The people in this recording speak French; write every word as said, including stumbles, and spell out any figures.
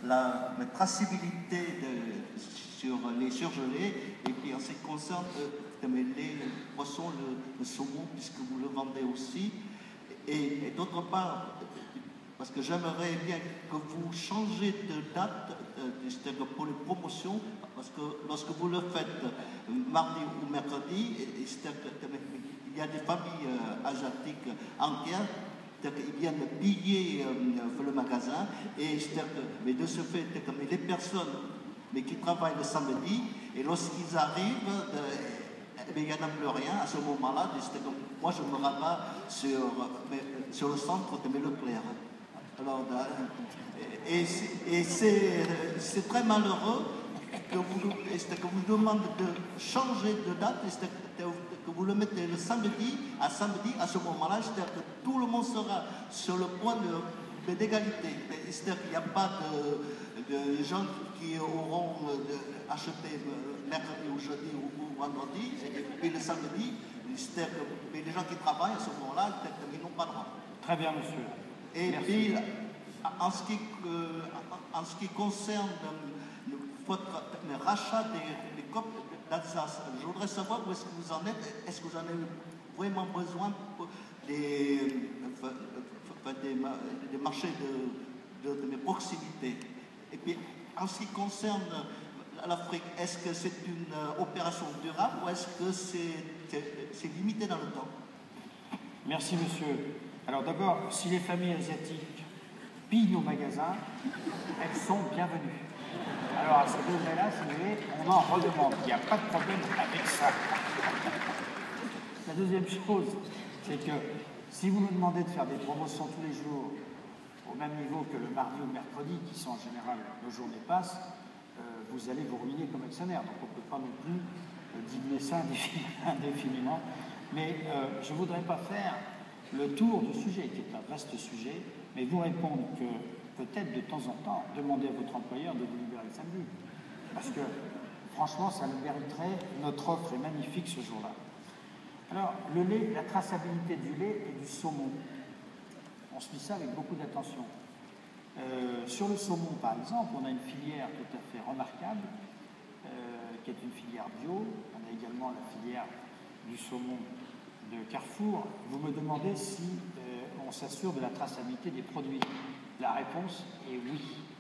la, la traçabilité de, sur les surgelés, et puis en ce qui concerne euh, les, les poissons, le, le saumon, puisque vous le vendez aussi. Et, et d'autre part, parce que j'aimerais bien que vous changez de date euh, pour les promotions, parce que lorsque vous le faites euh, mardi ou mercredi, il y a des familles euh, asiatiques entières qui viennent piller euh, le magasin, et mais de ce fait, mais les personnes mais qui travaillent le samedi, et lorsqu'ils arrivent, euh, il n'y en a plus rien à ce moment-là. Moi, je me rabats sur, mais, sur le centre de Leclerc. Alors, et et c'est très malheureux que vous, que vous demandez de changer de date, que vous le mettez le samedi, à samedi, à ce moment-là, c'est-à-dire que tout le monde sera sur le point d'égalité. C'est-à-dire qu'il n'y a pas de, de gens qui auront acheté mercredi ou jeudi ou vendredi, et puis le samedi, c'est-à-dire que les gens qui travaillent à ce moment-là, ils n'ont pas droit. Très bien, monsieur. Et Merci. puis, en ce qui, euh, en ce qui concerne le, votre le rachat des, des copes d'Alsace, je voudrais savoir où est-ce que vous en êtes. Est-ce que vous en avez vraiment besoin des, des, des marchés de, de, de proximité? Et puis, en ce qui concerne l'Afrique, est-ce que c'est une opération durable ou est-ce que c'est limité dans le temps? Merci, monsieur. Alors d'abord, si les familles asiatiques pillent nos magasins, elles sont bienvenues. Alors à ce degré-là, si vous voulez, on en redemande. Il n'y a pas de problème avec ça. La deuxième chose, c'est que si vous nous demandez de faire des promotions tous les jours, au même niveau que le mardi ou le mercredi, qui sont en général nos journées passent, euh, vous allez vous ruiner comme actionnaire. Donc on ne peut pas non plus euh, diminuer ça indéfiniment. Mais euh, je ne voudrais pas faire le tour du sujet, qui est un vaste sujet, mais vous répondre que peut-être de temps en temps, demandez à votre employeur de vous libérer le samedi. Parce que franchement, ça le mériterait. Notre offre est magnifique ce jour-là. Alors, le lait, la traçabilité du lait et du saumon. On suit ça avec beaucoup d'attention. Euh, sur le saumon, par exemple, on a une filière tout à fait remarquable, euh, qui est une filière bio. On a également la filière du saumon de Carrefour. Vous me demandez si euh, on s'assure de la traçabilité des produits. La réponse est oui.